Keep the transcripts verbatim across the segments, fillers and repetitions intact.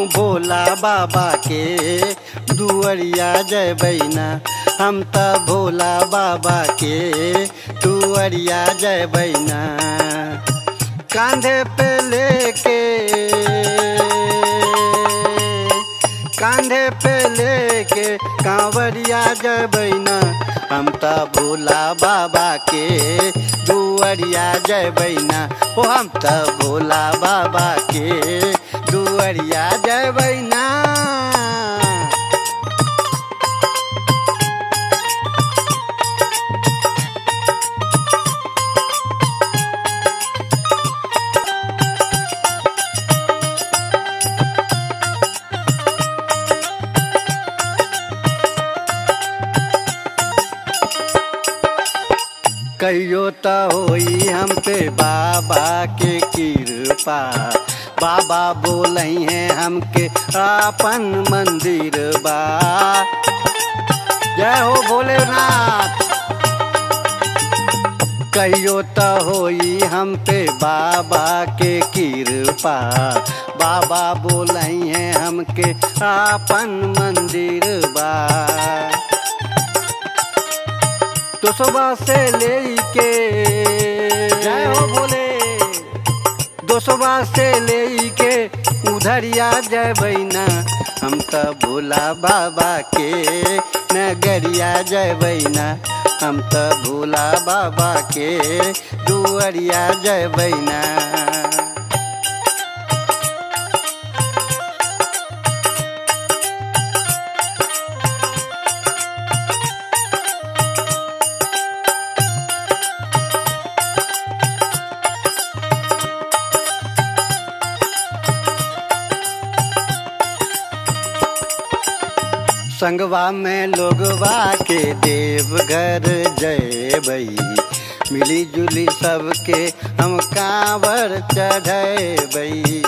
भोला बाबा के दुअरिया जयबैना। हम त भोला बाबा के दुअरिया जयबैना। कांधे पे लेके कांधे पे लेके कांवरिया जयबैना। हम त भोला बाबा के दुअरिया जयबैना। ओ हम त भोला बाबा के दुअरिया जयबैना। कहियो त होई हम पे बाबा के कृपा। बाबा बोलई है हमके आपन मंदिर बा। जय हो भोलेनाथ। कहियो त होई हम पे बाबा के कृपा। बाबा बोलई है हमके आपन मंदिर बा। तो सुबह से लेके जय हो भोले। दो सुबह से लेके उधरिया जयबैना। हम त भोला बाबा के नगरिया जयबैना। हम त भोला बाबा के दुअरिया जयबैना। संगवा में लोगवा के देवघर जयबई। मिली जुली सबके हम कांवर चढ़बई।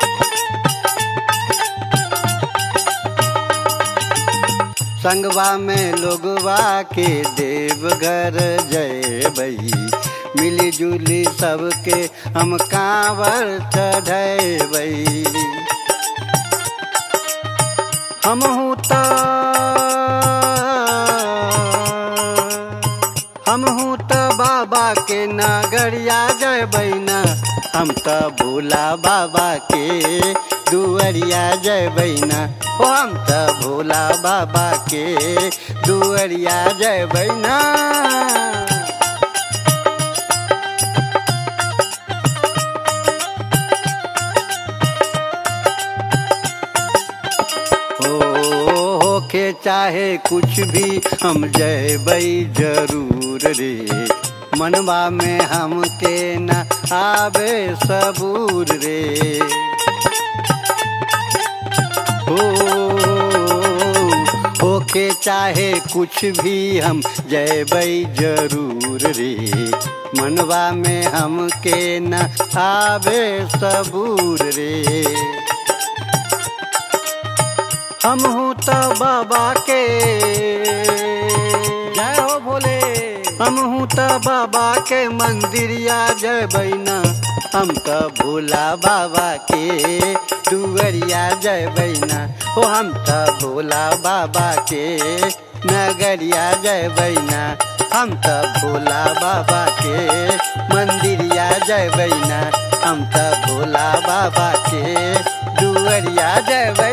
संगवा में लोगवा के देवघर जयबई। मिली जुली सबके हम कांवर चढ़बई। हमहू त हमहू त बाबा के नगरिया जयबैना। हम त भोला बाबा के दुअरिया जयबैना। ओ हम त भोला बाबा के दुअरिया जयबैना। के चाहे कुछ भी हम जयबई जरूर रे। मनवा में हमके न आवे सबूर रे। हो होके चाहे कुछ भी हम जयबई जरूर रे। मनवा में हमके न आवे सबूर रे। हमहू त बाबा के जय हो भोले। हमहू त बाबा के मंदिरिया जयबैना। हम त भोला बाबा के दुअरिया जयबैना। ओ हम त भोला बाबा के नगरिया जयबैना। हम त भोला बाबा के मंदिरिया जयबैना। हम त भोला बाबा के दुअरिया जयबैना।